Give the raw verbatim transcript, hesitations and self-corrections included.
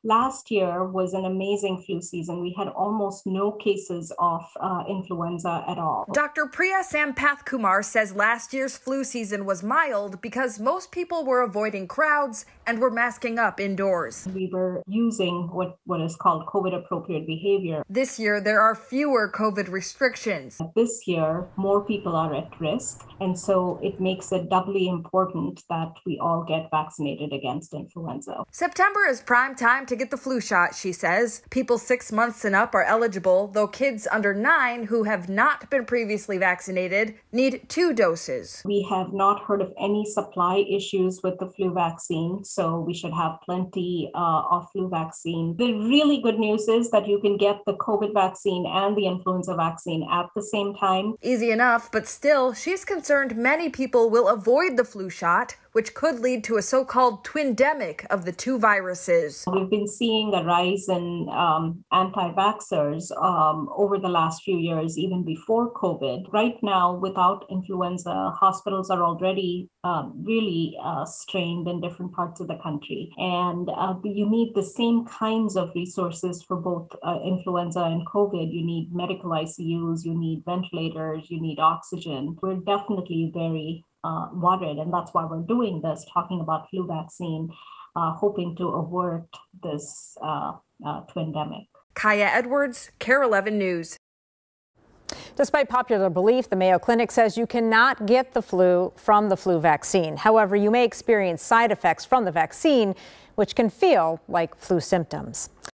Last year was an amazing flu season. We had almost no cases of uh, influenza at all. Doctor Priya Sampath Kumar says last year's flu season was mild because most people were avoiding crowds and were masking up indoors. We were using what, what is called COVID-appropriate behavior. This year, there are fewer COVID restrictions. This year, more people are at risk, and so it makes it doubly important that we all get vaccinated against influenza. September is prime time to get the flu shot, she says. People six months and up are eligible, though kids under nine who have not been previously vaccinated need two doses. We have not heard of any supply issues with the flu vaccine, so we should have plenty uh, of flu vaccine. The really good news is that you can get the COVID vaccine and the influenza vaccine at the same time. Easy enough, but still, she's concerned many people will avoid the flu shot, which could lead to a so-called twindemic of the two viruses. We've been seeing a rise in um, anti-vaxxers um, over the last few years, even before COVID. Right now, without influenza, hospitals are already um, really uh, strained in different parts of the country. And uh, you need the same kinds of resources for both uh, influenza and COVID. You need medical I C Us, you need ventilators, you need oxygen. We're definitely very Uh, worried, and that's why we're doing this, talking about flu vaccine, uh, hoping to avert this uh, uh, twindemic. Kaya Edwards, KARE eleven News. Despite popular belief, the Mayo Clinic says you cannot get the flu from the flu vaccine. However, you may experience side effects from the vaccine, which can feel like flu symptoms.